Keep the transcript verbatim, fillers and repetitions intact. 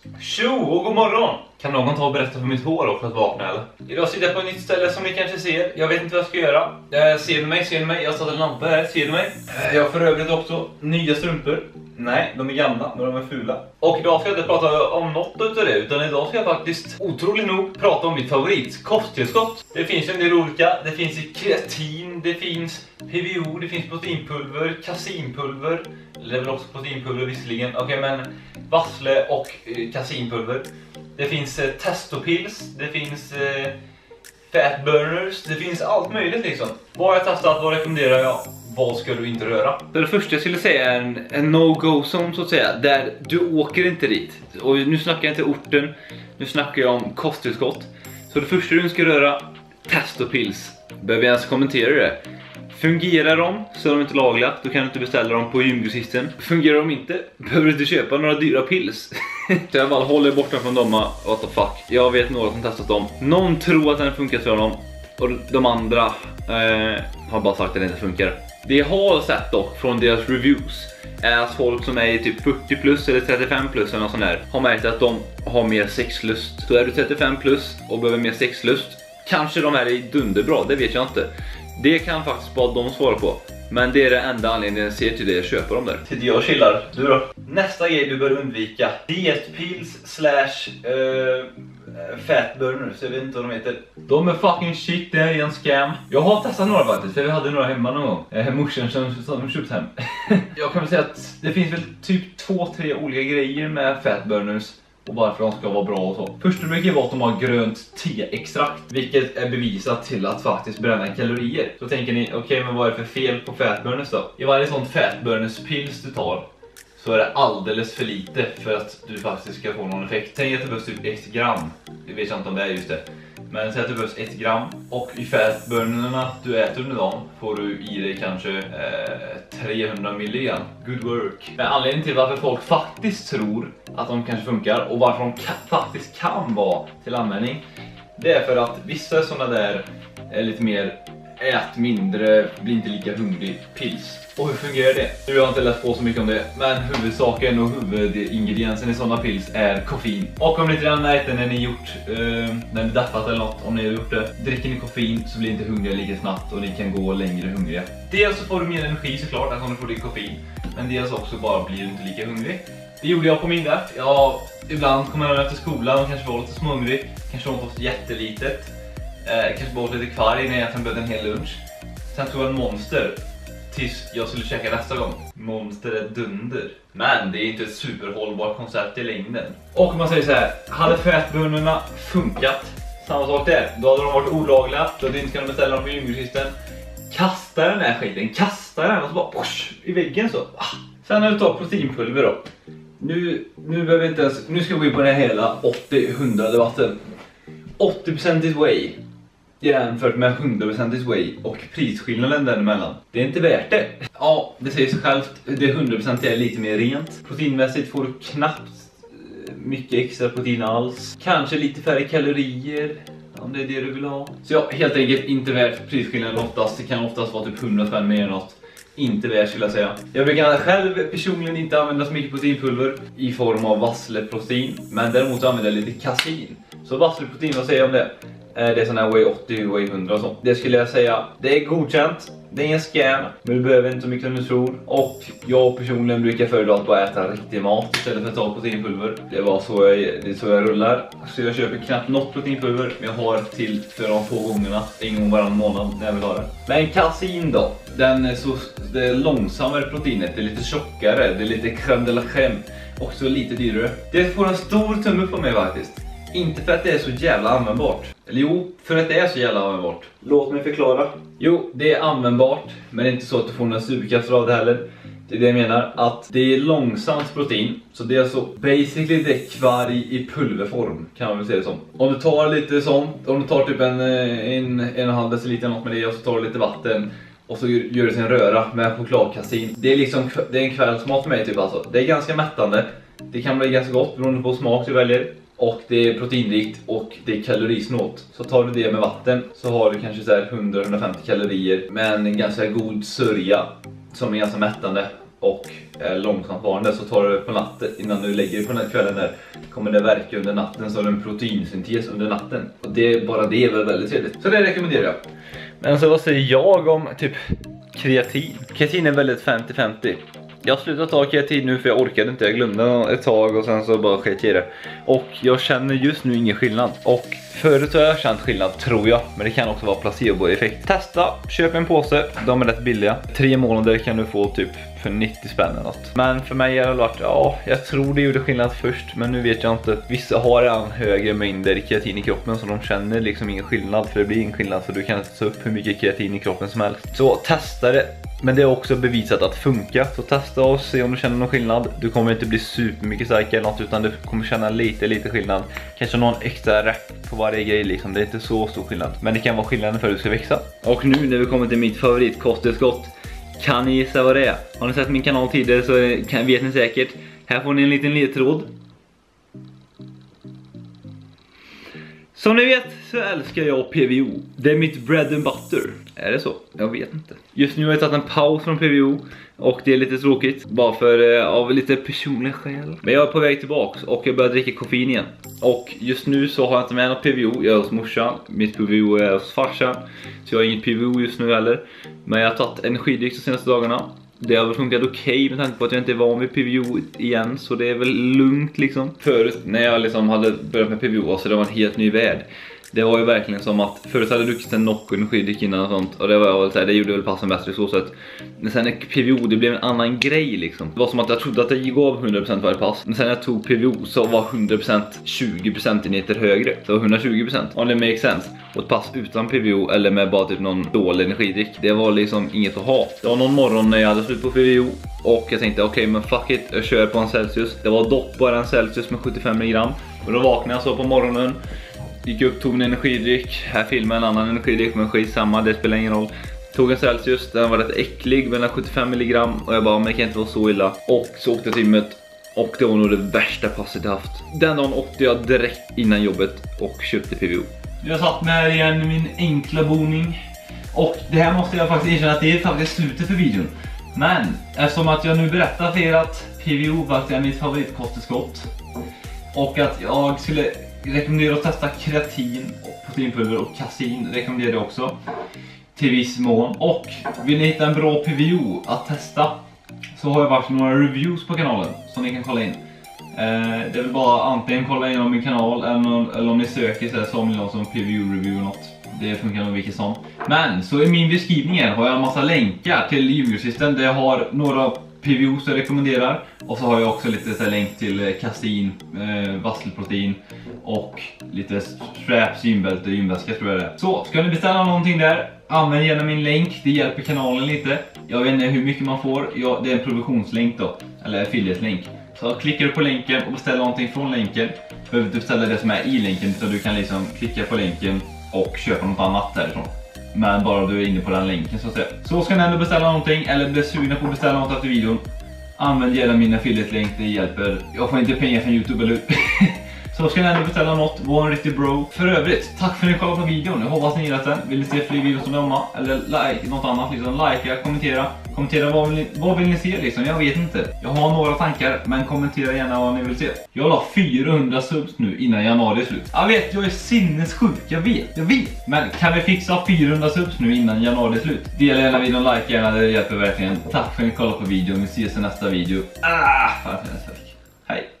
Tjo och god morgon! Kan någon ta och berätta för mitt hår och för att vakna eller? Idag sitter jag på ett nytt ställe som ni kanske ser. Jag vet inte vad jag ska göra. Eh, ser du mig? Ser du mig? Jag har satt en lampa här. Ser du mig? Eh, jag har för övrigt också nya strumpor. Nej, de är gamla, men de är fula. Och idag ska jag inte prata om något utav det, utan idag ska jag faktiskt, otroligt nog, prata om mitt favorit, kosttillskott. Det finns en del olika. Det finns kreatin, det finns P V O, det finns proteinpulver, kasinpulver. Det är väl också proteinpulver visserligen. Okej, okay, men vassle och eh, kasinpulver. Det finns eh, testopills, det finns eh, fat burners, det finns allt möjligt liksom. Vad har jag testat, vad rekommenderar jag? Vad ska du inte röra? Så det första jag skulle säga är en, en no-go-zone så att säga. Där du åker inte dit. Och nu snackar jag inte orten, nu snackar jag om kosttillskott. Så det första du ska röra, testopills. Behöver jag ens kommentera det? Fungerar de så är de inte lagliga, då kan du inte beställa dem på gymgrossisten. Fungerar de inte, behöver du inte köpa några dyra pills. Så jag bara håller borta från dem, what the fuck. Jag vet några som testat dem. Någon tror att den funkar för dem, och de andra eh, har bara sagt att den inte funkar. Det jag har sett dock från deras reviews är att folk som är typ fyrtio plus eller trettiofem plus eller något sånt där har märkt att de har mer sexlust. Så är du trettiofem plus och behöver mer sexlust, kanske de här är dunderbra, det vet jag inte. Det kan faktiskt bara de svara på. Men det är det enda anledningen jag ser till det jag köper dem där. Till jag chillar, du då? Nästa grej du bör undvika: dietpills slash uh, fat burners, jag vet inte vad de heter. De är fucking shit, det är en scam. Jag har testat några faktiskt, för vi hade några hemma någon gång. eh, Morsan som, som köpt hem. Jag kan väl säga att det finns väl typ två, tre olika grejer med fat burners och varför de ska vara bra och så. Först brukar det vara att de har grönt te-extrakt, vilket är bevisat till att faktiskt bränna kalorier. Så tänker ni, okej, okay, men vad är det för fel på fatburners då? I varje sån fatburners-pills du tar så är det alldeles för lite för att du faktiskt ska få någon effekt. Tänk att det behövs typ ett gram. Jag vet inte om det är just det. Men säg att det behövs ett gram. Och i fatburnerna du äter under dagen får du i dig kanske eh, trehundra milligram. Good work. Men anledningen till varför folk faktiskt tror att de kanske funkar och varför de kan, faktiskt kan vara till användning, det är för att vissa sådana där är lite mer ät mindre, blir inte lika hungrig pills. Och hur fungerar det? Nu har jag inte läst på så mycket om det, men huvudsaken och huvudingrediensen i sådana pills är koffein. Och om ni inte redan märkt det när ni gjort, eh, när ni dappat eller något, om ni har gjort det, dricker ni koffein så blir ni inte hungriga lika snabbt och ni kan gå längre hungriga. Dels så får du mer energi såklart, alltså om du får din koffein, men dels också bara blir du inte lika hungrig. Det gjorde jag på min där. Ja, ibland kommer jag efter skolan och kanske var lite småhungrig, kanske var inte jättelitet. Eh, kanske bara åt lite kvar innan jag egentligen behövde en hel lunch. Sen tog jag en Monster tills jag skulle käka nästa gång. Monster är dunder. Men det är inte ett superhållbart koncept i längden. Och om man säger så här, hade fatburnerna funkat, samma sak där. Då hade de varit olagliga, då hade du inte kunnat beställa dem på gymgrossisten. Kasta den här skiten, kasta den och så bara posh, i väggen så. Ah. Sen har du tagit proteinpulver då. Nu, nu behöver vi inte ens, nu ska vi gå in på den här hela åttio hundra debatten. åttio procent is way jämfört med hundra procent is way och prisskillnaden däremellan. Det är inte värt det. Ja, det säger sig självt. Det hundra procent är lite mer rent. Proteinmässigt får du knappt mycket extra protein alls. Kanske lite färre kalorier om det är det du vill ha. Så ja, helt enkelt inte värt prisskillnaden oftast. Det kan oftast vara typ hundra spänn mer än något. Inte värt skulle jag säga. Jag brukar själv personligen inte använda så mycket proteinpulver i form av vassleprotein, men däremot använder jag lite kasin. Så vassleprotein, vad säger jag om det? Det är sån här way åttio, way hundra och så. Det skulle jag säga, det är godkänt. Det är ingen scam, men du behöver inte så mycket som du tror. Och jag personligen brukar föredra att bara äta riktig mat istället för att ta proteinpulver. Det var så jag, det är så jag rullar. Så jag köper knappt något proteinpulver, men jag har till för de få gångerna. En gång varannan månad när jag vill ha det. Men kasin då, den är så, det är långsammare proteinet, det är lite tjockare, det är lite crème de la crème. Också lite dyrare. Det får en stor tumme på mig faktiskt. Inte för att det är så jävla användbart. Eller jo, för att det är så jävla användbart. Låt mig förklara. Jo, det är användbart, men det är inte så att du får några superkrafter av det heller. Det är det jag menar, att det är långsamt protein. Så det är alltså basically det kvarg i pulverform, kan man väl säga det som. Om du tar lite sånt, om du tar typ en, en, en och en halv deciliter något med det, och så tar du lite vatten och så gör du sin röra med chokladkasin. Det är liksom, det är en kvällsmat för mig typ alltså. Det är ganska mättande. Det kan bli ganska gott beroende på smak du väljer. Och det är proteinrikt och det är kalorisnålt. Så tar du det med vatten så har du kanske så här hundra till hundrafemtio kalorier. Men en ganska god sörja som är ganska mättande. och är långsamt varande, så tar du på natten innan du lägger dig på den här kvällen där kommer det verka under natten, så har du en proteinsyntes under natten. Och det är bara det är väl väldigt trevligt. Så det rekommenderar jag. Men så vad säger jag om typ kreatin? Kreatin är väldigt femtio femtio. Jag har slutat ta kreatin nu för jag orkade inte, jag glömde ett tag och sen så bara sket i det. Och jag känner just nu ingen skillnad. Och förut har jag känt skillnad, tror jag. Men det kan också vara placebo-effekt. Testa, köp en påse, de är rätt billiga. Tre månader kan du få typ för nittio spänn eller något. Men för mig har det varit, ja, jag tror det gjorde skillnad först, men nu vet jag inte. Vissa har redan högre mängder kreatin i kroppen, så de känner liksom ingen skillnad, för det blir ingen skillnad, så du kan inte ta upp hur mycket kreatin i kroppen som helst. Så testa det. Men det är också bevisat att funka. Så testa och se om du känner någon skillnad. Du kommer inte bli supermycket starkare eller något, utan du kommer känna lite lite skillnad. Kanske någon extra rep på varje grej liksom. Det är inte så stor skillnad, men det kan vara skillnaden för att du ska växa. Och nu när vi kommer till mitt favoritkosttillskott, kan ni gissa vad det är? Har ni sett min kanal tidigare så kan, vet ni säkert. Här får ni en liten ledtråd. Som ni vet så älskar jag P V O. Det är mitt bread and butter. Är det så? Jag vet inte. Just nu har jag tagit en paus från P V O. Och det är lite tråkigt. Bara för eh, av lite personliga skäl. Men jag är på väg tillbaks och jag börjar dricka koffein igen. Och just nu så har jag inte med något P V O. Jag är hos morsan. Mitt P V O är hos farsan. Så jag har inget P V O just nu heller. Men jag har tagit energidryck de senaste dagarna. Det har väl funkat okej okay, med tanke på att jag inte är van vid P V O igen. Så det är väl lugnt liksom. Förut när jag liksom hade börjat med P V O så det var en helt ny värld. Det var ju verkligen som att förut hade jag druckit en Nocco energidryck innan och sånt. Och det var väl så här, det gjorde väl passen bättre så sätt. Men sen när P V O, det blev en annan grej liksom. Det var som att jag trodde att det gav hundra procent varje pass. Men sen när jag tog P V O så var hundra procent tjugo procentenheter högre. Så hundratjugo procent. Om det makes sense. Och ett pass utan P V O eller med bara typ någon dålig energidryck, det var liksom inget att ha. Det var någon morgon när jag hade slut på P V O. Och jag tänkte okej okay, men fuck it, jag kör på en Celsius. Det var dock bara en Celsius med sjuttiofem milligram. Och då vaknade jag så på morgonen. Gick upp, tog en energidryck. Här filmade en annan energidryck, men skitsamma, det spelar ingen roll. Tog en Celsius, den var rätt äcklig, mellan sjuttiofem milligram. Och jag bara, men det kan inte vara så illa. Och så åkte jag till gymmet. Och det var nog det värsta passet jag haft. Den dagen åkte jag direkt innan jobbet och köpte P V O. Jag satt med här igen min enkla boning. Och det här måste jag faktiskt erkänna att det är faktiskt slutet för videon. Men eftersom att jag nu berättar för er att P V O faktiskt är mitt favoritkosttillskott. Och att jag skulle rekommenderar att testa kreatin och proteinpulver och kasein rekommenderar jag också till viss mån. Och vill ni hitta en bra P V O att testa så har jag varit några reviews på kanalen som ni kan kolla in. Eh, det är väl bara antingen kolla in om min kanal eller om, eller om ni söker så här, som någon som P V O-review eller något. Det funkar nog vilket som. Men så i min beskrivning här har jag en massa länkar till Gymgrossisten där jag har några P V O som jag rekommenderar. Och så har jag också lite så här, länk till kasein, eh, vasselprotein och lite straps, gymbälte, gymväska tror jag det är. Så, ska ni beställa någonting där, använd gärna min länk, det hjälper kanalen lite. Jag vet inte hur mycket man får, ja, det är en provisionslänk då, eller affiliate-länk. Så klickar du på länken och beställer någonting från länken. Du behöver inte beställa det som är i länken, så du kan liksom klicka på länken och köpa något annat därifrån. Men bara du är inne på den länken så att säga. Så ska ni ändå beställa någonting eller bli sugna på att beställa något efter videon, använd gärna min affiliate-länk, det hjälper. Jag får inte pengar från YouTube eller så ska ni ändå beställa något, var en riktig bro. För övrigt, tack för att ni kollade på videon. Jag hoppas ni gillat den. Vill ni se fler videos som denna? Eller like, något annat liksom. Likea, kommentera. Kommentera vad vill, ni, vad vill ni se liksom? Jag vet inte. Jag har några tankar, men kommentera gärna vad ni vill se. Jag har fyrahundra subs nu innan januari är slut. Jag vet, jag är sinnessjuk. Jag vet, jag vet. Men kan vi fixa fyrahundra subs nu innan januari är slut? Dela gärna videon, like gärna, det hjälper verkligen. Tack för att ni kollade på videon. Vi ses i nästa video. Ah, fan, hej.